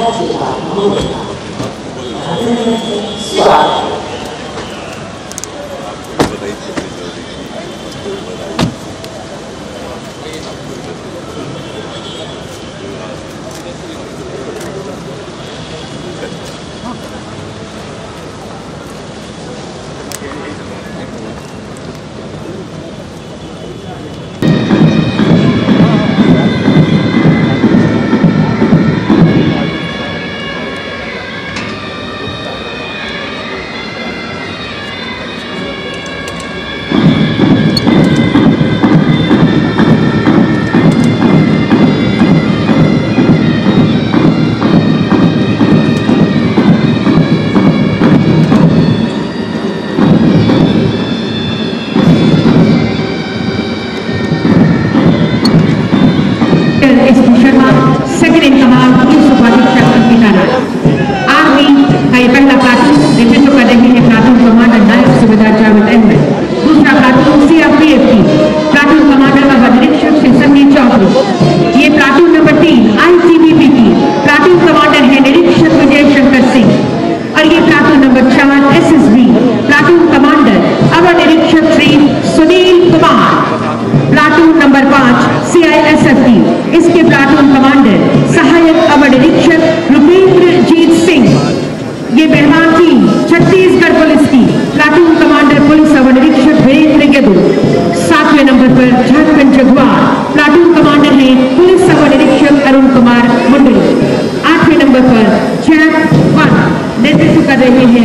Second in command police उपाधीक्षक अंकिता राय। Army का ये पहला प्लाटून नेतृत्व कर रहे हैं प्लाटून कमांडर नायब सूबेदार जावेद अहमद। दूसरा प्लाटून सीआरपीएफ की प्लाटून कमांडर व निरीक्षक श्री संदीप चौधरी। ये प्लाटून नंबर 3 आईटीबीपी की प्लाटून कमांडर है निरीक्षक विजय शंकर सिंह। और ये platoon number 4 SSB platoon commander अवर निरीक्षक Shri Sunil Kumar. Platoon number 5 CISF की इसके प्लाटून कमांडर सहायक अवर निरीक्षक रुपेंद्र जीत सिंह। ये मेहमान टीम छत्तीसगढ़ पुलिस की प्लाटून कमांडर पुलिस अवर निरीक्षक वीरेंद्र यदु। 7वें नंबर पर झारखंड जगुआर प्लाटून कमांडर है पुलिस अवर निरीक्षक अरुण कुमार मुंडली। 8वें नंबर पर जैक 1 नेतृत्व कर रहे हैं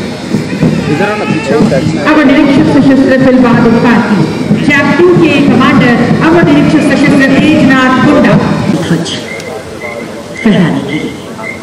अवर निरीक्षक सशस्त्र फिल बहादुर कार्की। जैक 2 के कमांडर अवर निरीक्षक सशस्त्र तेजनाथ गुंडा ध्वज फहराने के लिए।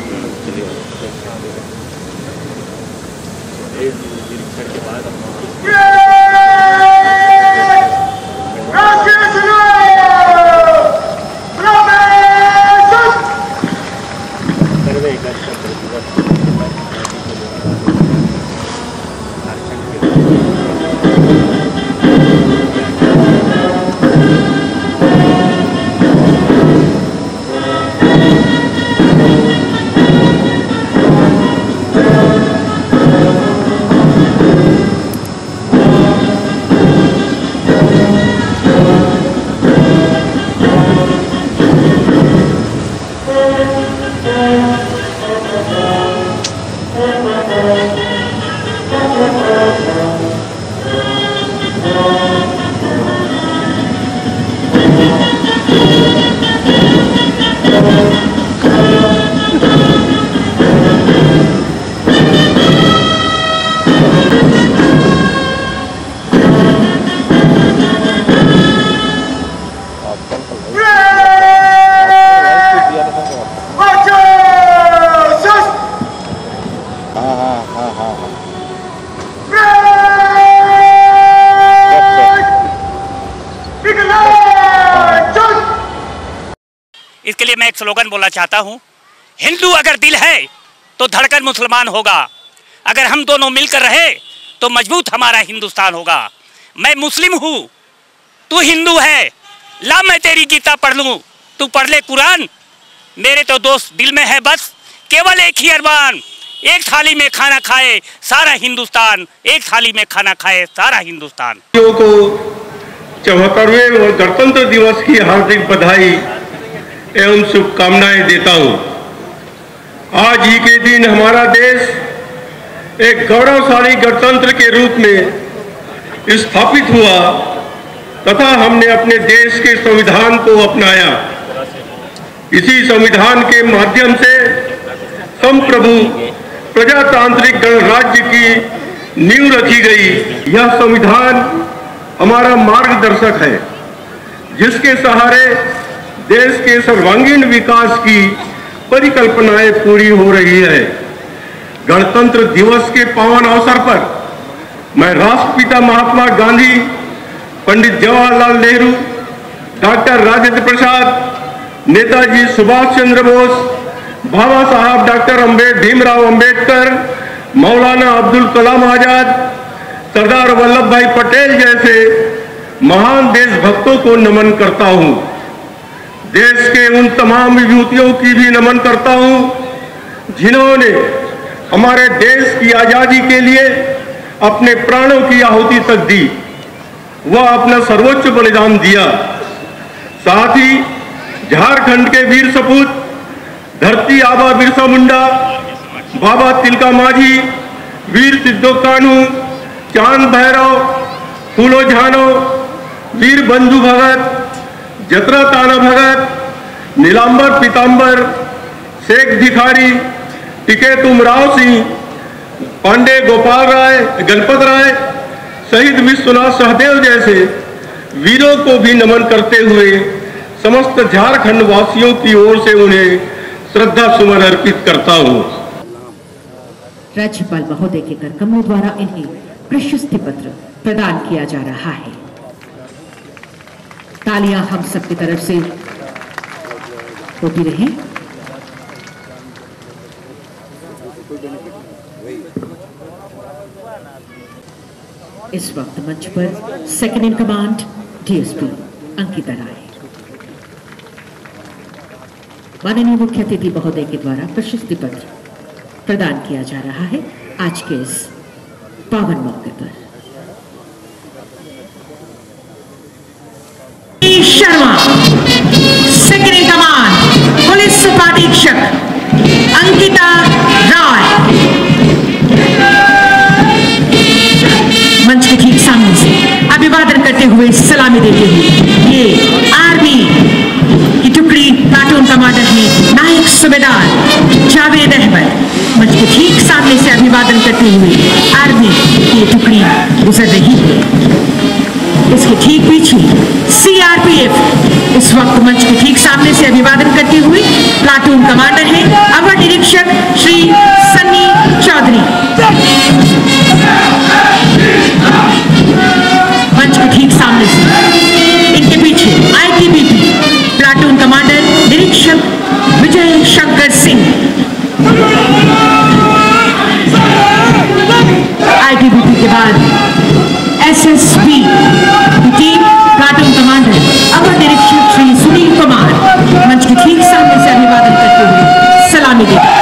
इसके लिए मैं एक स्लोगन बोलना चाहता हूँ, हिंदू अगर दिल है तो धड़कन मुसलमान होगा। अगर हम दोनों मिलकर रहे तो मजबूत हमारा हिंदुस्तान होगा। मैं मुस्लिम हूँ, तू हिंदू है, ला मैं तेरी गीता पढ़ लूँ, तू पढ़ ले कुरान। मेरे तो दोस्त दिल में है बस केवल एक ही अरमान, एक थाली में खाना खाए सारा हिंदुस्तान, एक थाली में खाना खाए सारा हिंदुस्तान। को 74वें गणतंत्र दिवस की हार्दिक बधाई एवं शुभकामनाएं देता हूं। आज ही के दिन हमारा देश एक गौरवशाली गणतंत्र के रूप में स्थापित हुआ तथा हमने अपने देश के संविधान को अपनाया। इसी संविधान के माध्यम से संप्रभु प्रजातांत्रिक गणराज्य की नींव रखी गई। यह संविधान हमारा मार्गदर्शक है, जिसके सहारे देश के सर्वांगीण विकास की परिकल्पनाएं पूरी हो रही है। गणतंत्र दिवस के पावन अवसर पर मैं राष्ट्रपिता महात्मा गांधी, पंडित जवाहरलाल नेहरू, डॉक्टर राजेंद्र प्रसाद, नेताजी सुभाष चंद्र बोस, बाबा साहब डॉक्टर भीमराव अंबेडकर, मौलाना अब्दुल कलाम आजाद, सरदार वल्लभ भाई पटेल जैसे महान देशभक्तों को नमन करता हूं। देश के उन तमाम विभूतियों की भी नमन करता हूं जिन्होंने हमारे देश की आजादी के लिए अपने प्राणों की आहुति तक दी, वह अपना सर्वोच्च बलिदान दिया। साथ ही झारखंड के वीर सपूत धरती आबा बिरसा मुंडा, बाबा तिलका माझी, वीर सिद्धो कान्हू, चांद भैरव, फूलो झानो, वीर बंधु भगत, जतरा ताना भगत, नीलांबर पीतांबर, शेख भिखारी, टिकेत उमराव सिंह, पांडे गोपाल राय, गणपत राय, शहीद विश्वनाथ सहदेव जैसे वीरों को भी नमन करते हुए समस्त झारखंड वासियों की ओर से उन्हें श्रद्धा सुमन अर्पित करता हूं। राज्यपाल महोदय के कर कमलों द्वारा इन्हें प्रशस्ति पत्र प्रदान किया जा रहा है। तालियां हम सबकी तरफ से होती रहे। इस वक्त मंच पर second in command DSP Ankita Rai, माननीय मुख्य अतिथि महोदय के द्वारा प्रशस्ति पत्र प्रदान किया जा रहा है आज के इस पावन मौके पर। Sharma, second in command police उपाधीक्षक अंकिता राय, मंच के ठीक सामने से अभिवादन करते हुए सलामी देते हुए ये आर्मी की टुकड़ी प्लाटून कमांडर है नायक सूबेदार जावेद अहमद, मंच के ठीक सामने से अभिवादन करते हुए आर्मी की टुकड़ी गुजर रही है। इसके ठीक पीछे सीआरपीएफ इस वक्त मंच के ठीक सामने से अभिवादन करते हुए प्लाटून कमांडर है अवर निरीक्षक श्री सन्नी चौधरी। मंच के ठीक सामने से इनके पीछे आईटीबीपी प्लाटून कमांडर निरीक्षक विजय शंकर सिंह, आईटीबीपी के बाद एसएसबी की टीम प्लाटून कमांडर अवर निरीक्षक श्री सुनील कुमार, मंच के ठीक सामने से अभिवादन करते हुए सलामी देते।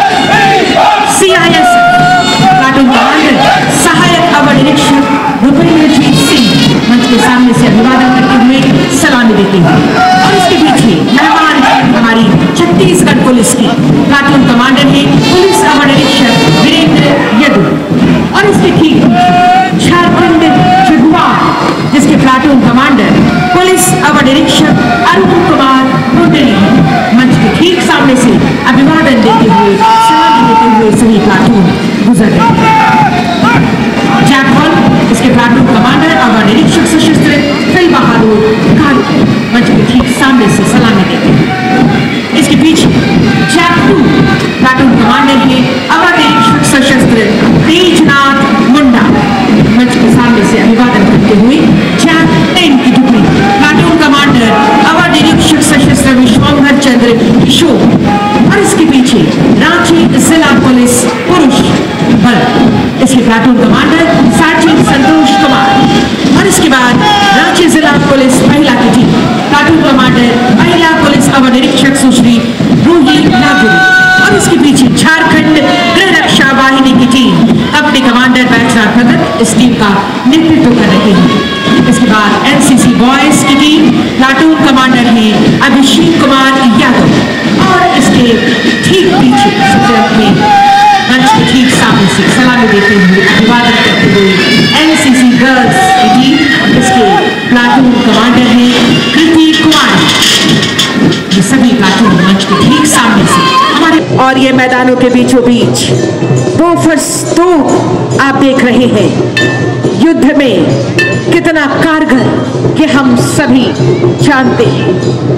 सीआईएस प्लाटून कमांडर सहायक अवर निरीक्षक भूपेंद्रजीत सिंह, मंच के सामने से अभिवादन करते हुए सलामी देते हुए, और इसके पीछे मेहमान हमारी छत्तीसगढ़ पुलिस की प्लाटून कमांडर है पुलिस अवर निरीक्षक वीरेंद्र यदु, और इसके ठीक झारखंड जगुआर जिसके प्लाटून कमांडर पुलिस अवर निरीक्षक अरुण कुमार मुंडली, मंच के ठीक सामने से अभिवादन देते हुए सलामी देते हुए सभी प्लाटून गुजर रहे हैं। जैक हॉल इसके प्लाटून कमांडर अवर निरीक्षक सशस्त्र फिल बहादुर कार्तिक, मंच के ठीक सामने से सलामी देते हैं। इसके पीछे जैक 2 प्लाटून कमांडर है अवर निरीक्षक सशस्त्र तेजनाथ मुंडा, मंच के सामने से अभिवादन करते हुए जैक 10 की टुकड़ी प्लाटून कमांडर अवर निरीक्षक सशस्त्र विश्वंभर चंद्र किशोर, और इसके पीछे रांची जिला पुलिस पुरुष बल इसके platoon commander sergeant Santosh Kumar, और इसके बाद रांची जिला पुलिस महिला की टीम प्लाटून कमांडर महिला पुलिस अवर निरीक्षक सुश्री रूही नागुरी, और इसके पीछे झारखंड गृह रक्षा वाहिनी की टीम अपने कमांडर बैचलर भगत इस टीम का नेतृत्व कर रहे हैं। इसके बाद एनसीसी बॉयज की टीम प्लाटून कमांडर है अभिषेक कुमार यादव, और इसके ठीक पीछे सत्रह में मंच के ठीक सामने से सलामी देते हुए अभिवादन करते हुए एनसीसी गर्ल्स की टीम इसके प्लाटून कमांडर है कृति कुमार। ये सभी प्लाटून मंच के ठीक सामने से हमारे, और ये मैदानों के बीचों बीच बोफोर्स 2 आप देख रहे हैं युद्ध में कितना कारगर कि हम सभी जानते हैं।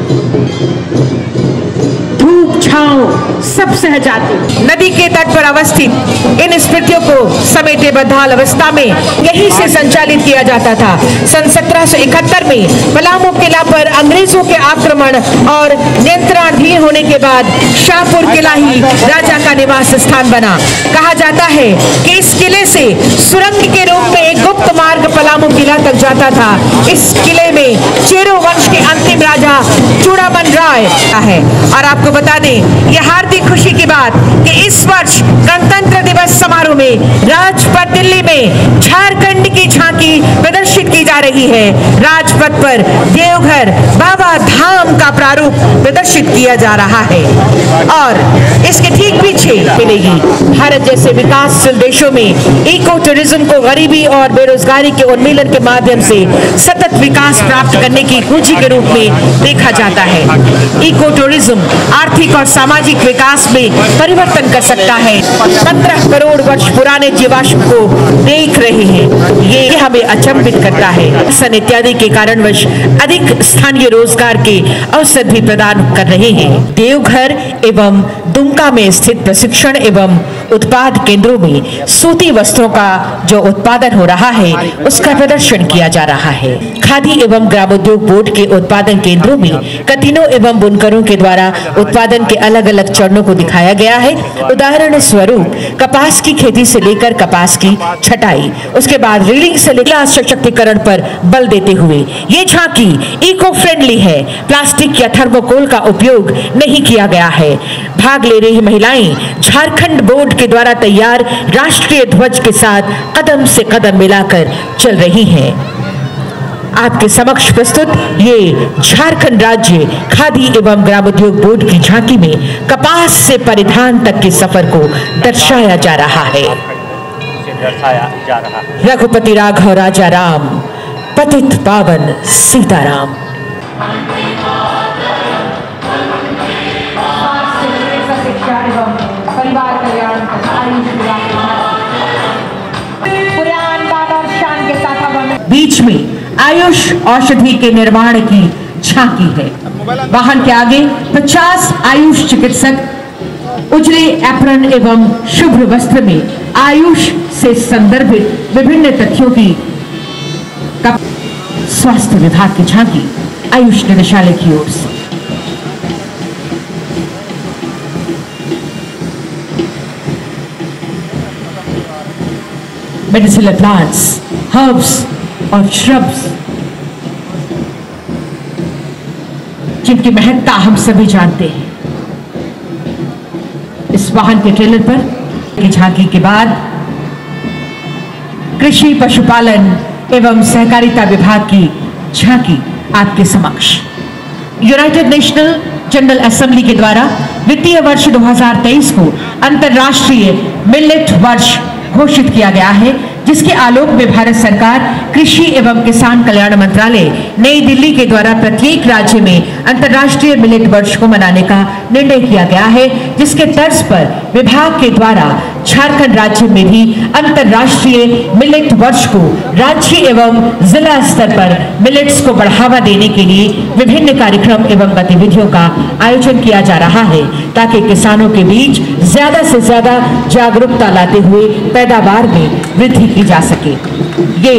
धूप छांव सब सह जाती। नदी के तट पर अवस्थित इन स्मृतियों को समेटे बदहाल अवस्था में यहीं से संचालित किया जाता था। सन 1771 में पलामू किला पर अंग्रेजों के आक्रमण और नियंत्रणाधीन होने के बाद शाहपुर किला ही राजा का निवास स्थान बना। कहा जाता है कि इस किले से सुरंग के रूप में एक गुप्त मार्ग पलामू किला तक जाता था। इस किले में चेरो वंश के अंतिम राजा चूड़ामन राय है। और आपको बता दें ये हार्दिक खुशी की बात कि इस वर्ष गणतंत्र दिवस समारोह में राजपथ दिल्ली में झारखंड की झांकी प्रदर्शित की जा रही है। राजपथ पर देवघर बाबा धाम का प्रारूप प्रदर्शित किया जा रहा है और इसके ठीक पीछे मिलेगी भारत जैसे विकासशील देशों में इको टूरिज्म को गरीबी और बेरोजगारी के उन्मूलन के माध्यम से सतत विकास प्राप्त करने की कुंजी के रूप में देखा जाता है। इको टूरिज्म आर्थिक और सामाजिक विकास में परिवर्तन कर सकता है। 15 करोड़ वर्ष पुराने जीवाश्म को देख रहे हैं, ये हमें अचंभित करता है। सन इत्यादि के कारणवश अधिक स्थानीय रोजगार के अवसर भी प्रदान कर रहे हैं। देवघर एवं दुमका में स्थित प्रशिक्षण एवं उत्पाद केंद्रों में सूती वस्त्रों का जो उत्पादन हो रहा है उसका प्रदर्शन किया जा रहा है। खादी एवं ग्रामोद्योग बोर्ड के उत्पादन केंद्रों में कतीनों एवं बुनकरों के द्वारा उत्पादन के अलग अलग चरणों को दिखाया गया है। उदाहरण स्वरूप कपास की खेती से लेकर कपास की छटाई, उसके बाद रीलिंग से लेकर सशक्तिकरण पर बल देते हुए ये झांकी इको फ्रेंडली है। प्लास्टिक या थर्मोकोल का उपयोग नहीं किया गया है। भाग ले रही महिलाएं झारखंड बोर्ड के द्वारा तैयार राष्ट्रीय ध्वज के साथ कदम से कदम मिलाकर चल रही हैं। आपके समक्ष प्रस्तुत ये झारखंड राज्य खादी एवं ग्रामोद्योग बोर्ड की झांकी में कपास से परिधान तक के सफर को दर्शाया जा रहा है। रघुपति राघव राजा राम, पतित पावन सीताराम। परिवार कल्याण के साथ बीच में आयुष औषधि के निर्माण की झांकी है। वाहन के आगे 50 आयुष चिकित्सक उजले एप्रन एवं शुभ्र वस्त्र में आयुष से संदर्भित विभिन्न तथ्यों की स्वास्थ्य विभाग की झांकी आयुष निदेशालय की ओर से। मेडिसिनल प्लांट्स, हर्ब्स और श्रब्स जिनकी महत्ता हम सभी जानते हैं। इस वाहन के ट्रेलर पर की झांकी के बाद कृषि पशुपालन एवं सहकारिता विभाग की झांकी आपके समक्ष। यूनाइटेड नेशनल जनरल असेंबली के द्वारा वित्तीय वर्ष 2023 को अंतर्राष्ट्रीय मिलेट वर्ष घोषित किया गया है, जिसके आलोक में भारत सरकार कृषि एवं किसान कल्याण मंत्रालय नई दिल्ली के द्वारा प्रत्येक राज्य में अंतर्राष्ट्रीय मिलेट वर्ष को मनाने का निर्णय किया गया है, जिसके तर्ज पर विभाग के द्वारा झारखंड राज्य में भी अंतर्राष्ट्रीय मिलेट वर्ष को राज्य एवं जिला स्तर पर मिलेट्स को बढ़ावा देने के लिए विभिन्न कार्यक्रम एवं गतिविधियों का आयोजन किया जा रहा है, ताकि किसानों के बीच ज्यादा से ज्यादा जागरूकता लाते हुए पैदावार में वृद्धि की जा सके। ये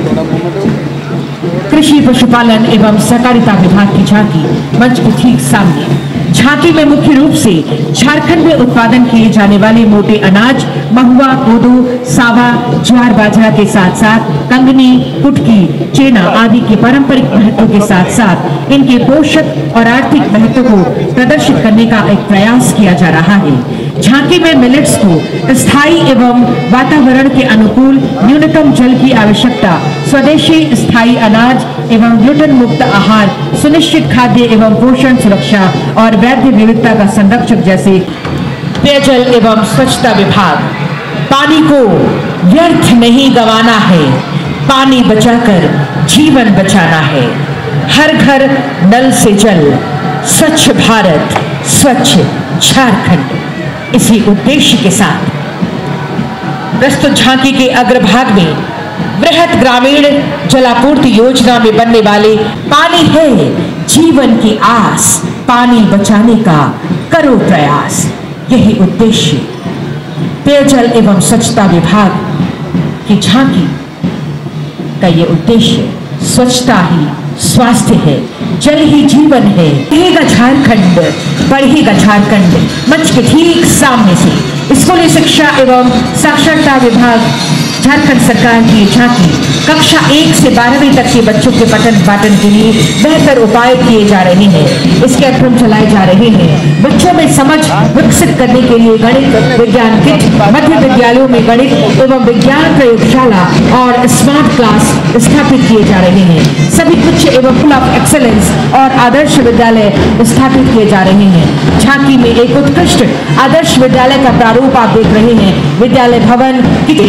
कृषि पशुपालन एवं सहकारिता विभाग की झांकी मंच के ठीक सामने। झांकी में मुख्य रूप से झारखंड में उत्पादन किए जाने वाले मोटे अनाज महुआ, कोदो, सावा, ज्वार, बाजरा के साथ साथ कंगनी, कुटकी, चेना आदि के पारंपरिक महत्व के साथ साथ इनके पोषक और आर्थिक महत्व को प्रदर्शित करने का एक प्रयास किया जा रहा है। झांकी में मिलेट्स को स्थायी एवं वातावरण के अनुकूल न्यूनतम जल की आवश्यकता, स्वदेशी स्थायी अनाज एवं ग्लूटेन मुक्त आहार, सुनिश्चित खाद्य एवं पोषण सुरक्षा और वैध विविधता का संरक्षक जैसे पेयजल एवं स्वच्छता विभाग। पानी को व्यर्थ नहीं गंवाना है, पानी बचाकर जीवन बचाना है। हर घर नल से जल, स्वच्छ भारत, स्वच्छ झारखंड, इसी उद्देश्य के साथ प्रस्तुत झांकी के अग्रभाग में बृहत ग्रामीण जलापूर्ति योजना में बनने वाले पानी है जीवन की आस, पानी बचाने का करो प्रयास, यही उद्देश्य पेयजल एवं स्वच्छता विभाग की झांकी का ये उद्देश्य स्वच्छता ही स्वास्थ्य है, जल ही जीवन है। बढ़ेगा झारखंड, बढ़ेगा झारखंड मंच के ठीक सामने से स्कूली शिक्षा एवं साक्षरता विभाग झारखंड सरकार की झांकी कक्षा 1 से 12वीं तक के बच्चों के पठन पाठन के लिए बेहतर उपाय किए जा रहे हैं। इसके कार्यक्रम चलाए जा रहे हैं। बच्चों में समझ विकसित करने के लिए गणित विज्ञान किट, मध्य विद्यालयों में गणित एवं विज्ञान प्रयोगशाला और स्मार्ट क्लास स्थापित किए जा रहे हैं। सभी उच्च एवं फुल ऑफ एक्सेलेंस और आदर्श विद्यालय स्थापित किए जा रहे हैं। झांकी में एक उत्कृष्ट आदर्श विद्यालय का प्रारूप आप देख रहे हैं, विद्यालय भवन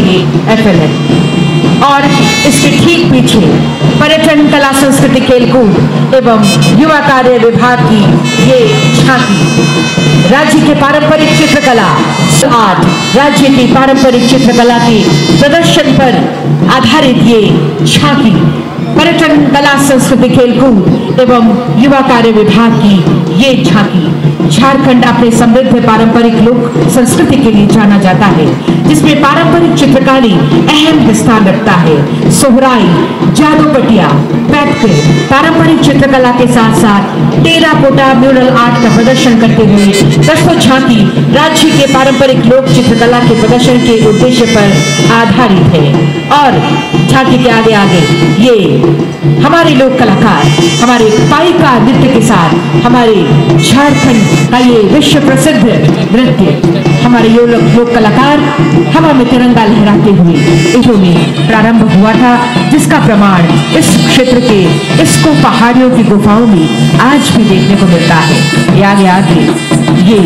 FLN। और इसके ठीक पीछे पर्यटन, कला, संस्कृति, खेलकूद एवं युवा कार्य विभाग की ये झांकी राज्य के पारंपरिक चित्रकला आर्ट, राज्य की पारंपरिक चित्रकला के प्रदर्शन पर आधारित ये झांकी पर्यटन, कला, संस्कृति, खेलकूद एवं युवा कार्य विभाग की ये झांकी झारखंड अपने समृद्ध पारंपरिक लोक संस्कृति के लिए जाना जाता है, जिसमें पारंपरिक चित्रकारी अहम स्थान रखता है। सोहराई, जादूपटिया, पैटके पारंपरिक चित्रकला के साथ साथ टेराकोटा म्यूरल आर्ट का प्रदर्शन करते हुए प्रस्तुत झांकी राज्य के पारंपरिक लोक चित्रकला के प्रदर्शन के उद्देश्य पर आधारित है। और झांकी के आगे आगे ये हमारे लोक कलाकार हमारे पाइका नृत्य के साथ हमारे झारखंड का ये विश्व प्रसिद्ध नृत्य हमारे ये लोक कलाकार हवा में तिरंगा लहराते हुए इसरो में प्रारंभ हुआ था, जिसका प्रमाण इस क्षेत्र के इसको पहाड़ियों की गुफाओं में आज भी देखने को मिलता है। आगे आगे ये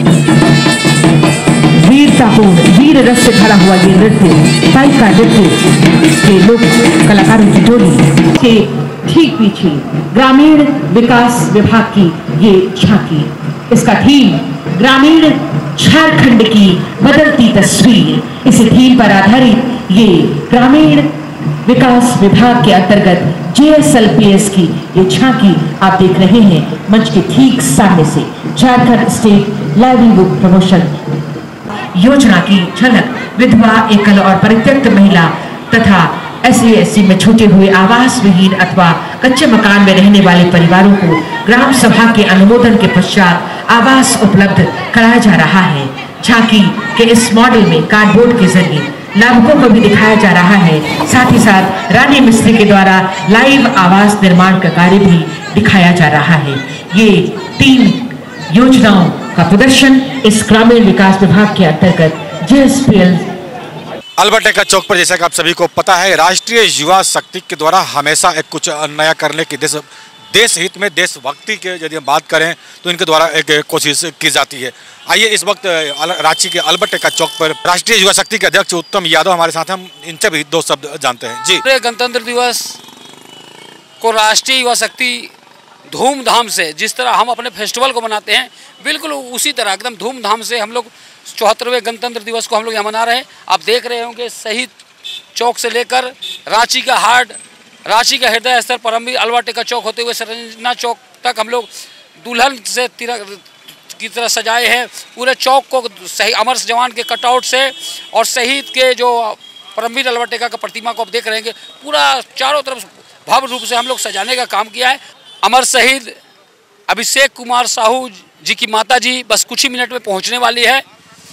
वीरतापूर्ण वीर रस से भरा हुआ ये नृत्य पाइका नृत्य के लोक कलाकारों की टोली के ठीक पीछे ग्रामीण विकास विभाग की ये झांकी, इसका थीम ग्रामीण झारखंड की बदलती तस्वीर। इस थीम पर आधारित ये ग्रामीण विकास विभाग के अंतर्गत JSLPS की ये झांकी आप देख रहे हैं। मंच के ठीक सामने से झारखंड स्टेट लाइवलीहुड प्रमोशन योजना की झलक विधवा, एकल और परित्यक्त महिला तथा SC/ST में छूटे हुए आवास विहीन अथवा कच्चे मकान में रहने वाले परिवारों को ग्राम सभा के अनुमोदन के पश्चात आवास उपलब्ध कराया जा रहा है। झांकी के इस मॉडल में कार्डबोर्ड के जरिए लाभुकों को भी दिखाया जा रहा है। साथ ही साथ रानी मिस्त्री के द्वारा लाइव आवास निर्माण का कार्य भी दिखाया जा रहा है। ये 3 योजनाओं का प्रदर्शन इस ग्रामीण विकास विभाग के अंतर्गत JSPL अल्बर्ट एक्का चौक पर, जैसा कि आप सभी को पता है, राष्ट्रीय युवा शक्ति के द्वारा हमेशा एक कुछ नया करने की देश हित में देशभक्ति के यदि हम बात करें तो इनके द्वारा एक कोशिश की जाती है। आइए इस वक्त रांची के अल्बर्ट एक्का चौक पर राष्ट्रीय युवा शक्ति के अध्यक्ष उत्तम यादव हमारे साथ हैं, हम इनसे भी 2 शब्द जानते हैं। जी, गणतंत्र दिवस को राष्ट्रीय युवा शक्ति धूमधाम से जिस तरह हम अपने फेस्टिवल को मनाते हैं, बिल्कुल उसी तरह एकदम धूमधाम से हम लोग 74वें गणतंत्र दिवस को हम लोग यहाँ मना रहे हैं। आप देख रहे होंगे शहीद चौक से लेकर रांची का हार्ट, रांची का हृदय स्थल परमवीर अल्बर्ट एक्का चौक होते हुए सरंजना चौक तक हम लोग दुल्हन से की तरह सजाए हैं। पूरे चौक को सही अमर जवान के कटआउट से और शहीद के जो परमवीर अल्बर्ट एक्का का प्रतिमा को आप देख रहे हैं, पूरा चारों तरफ भव्य रूप से हम लोग सजाने का काम किया है। अमर शहीद अभिषेक कुमार साहू जी की माता जी बस कुछ ही मिनट में पहुंचने वाली है।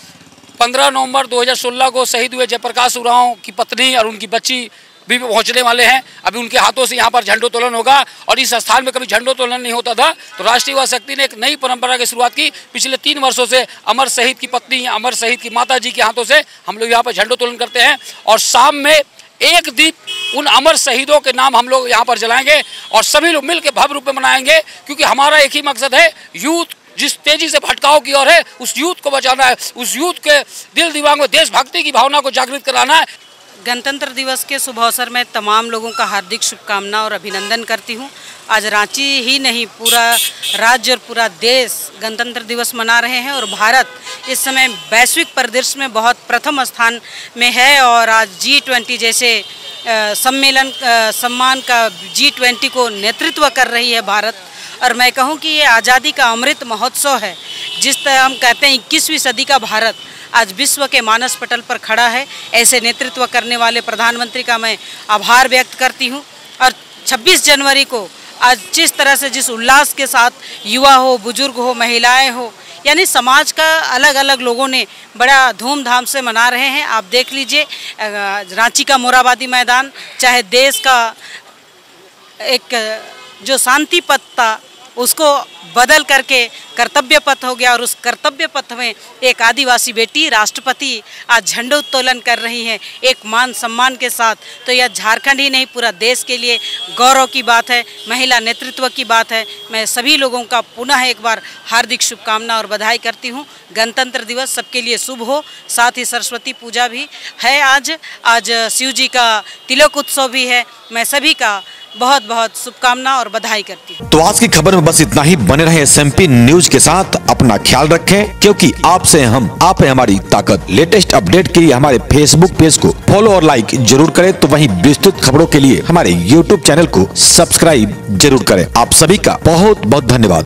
15 नवंबर 2016 को शहीद हुए जयप्रकाश उरांव की पत्नी और उनकी बच्ची भी पहुंचने वाले हैं। अभी उनके हाथों से यहाँ पर झंडोत्तोलन होगा और इस स्थान में कभी झंडोत्तोलन नहीं होता था, तो राष्ट्रीय युवा शक्ति ने एक नई परंपरा की शुरुआत की। पिछले 3 वर्षों से अमर शहीद की पत्नी, अमर शहीद की माता जी के हाथों से हम लोग यहाँ पर झंडोत्तोलन करते हैं और शाम में एक दीप उन अमर शहीदों के नाम हम लोग यहाँ पर जलाएंगे और सभी लोग मिल के भव्य रूप में मनाएंगे, क्योंकि हमारा एक ही मकसद है, यूथ जिस तेजी से भटकाव की ओर है उस यूथ को बचाना है, उस यूथ के दिल दिमाग में देशभक्ति की भावना को जागृत कराना है। गणतंत्र दिवस के शुभ अवसर में तमाम लोगों का हार्दिक शुभकामना और अभिनंदन करती हूं। आज रांची ही नहीं, पूरा राज्य और पूरा देश गणतंत्र दिवस मना रहे हैं और भारत इस समय वैश्विक परिदृश्य में बहुत प्रथम स्थान में है और आज G20 जैसे सम्मान का G20 को नेतृत्व कर रही है भारत। और मैं कहूं कि ये आज़ादी का अमृत महोत्सव है। जिस तरह हम कहते हैं 21वीं सदी का भारत आज विश्व के मानस पटल पर खड़ा है, ऐसे नेतृत्व करने वाले प्रधानमंत्री का मैं आभार व्यक्त करती हूं। और 26 जनवरी को आज जिस तरह से जिस उल्लास के साथ युवा हो, बुजुर्ग हो, महिलाएं हो, यानी समाज का अलग अलग लोगों ने बड़ा धूमधाम से मना रहे हैं। आप देख लीजिए रांची का मोरहाबादी मैदान, चाहे देश का एक जो शांति पथ था उसको बदल करके कर्तव्य पथ हो गया, और उस कर्तव्य पथ में एक आदिवासी बेटी राष्ट्रपति आज झंडोत्तोलन कर रही हैं एक मान सम्मान के साथ। तो यह झारखंड ही नहीं पूरा देश के लिए गौरव की बात है, महिला नेतृत्व की बात है। मैं सभी लोगों का पुनः एक बार हार्दिक शुभकामना और बधाई करती हूँ। गणतंत्र दिवस सबके लिए शुभ हो। साथ ही सरस्वती पूजा भी है आज शिव जी का तिलक उत्सव भी है। मैं सभी का बहुत बहुत शुभकामना और बधाई करती हूँ। तो आज की खबर में बस इतना ही। बने रहे SMP न्यूज के साथ, अपना ख्याल रखें, क्योंकि आपसे हम, आप है हमारी ताकत। लेटेस्ट अपडेट के लिए हमारे फेसबुक पेज को फॉलो और लाइक जरूर करें, तो वहीं विस्तृत खबरों के लिए हमारे YouTube चैनल को सब्सक्राइब जरूर करें। आप सभी का बहुत बहुत धन्यवाद।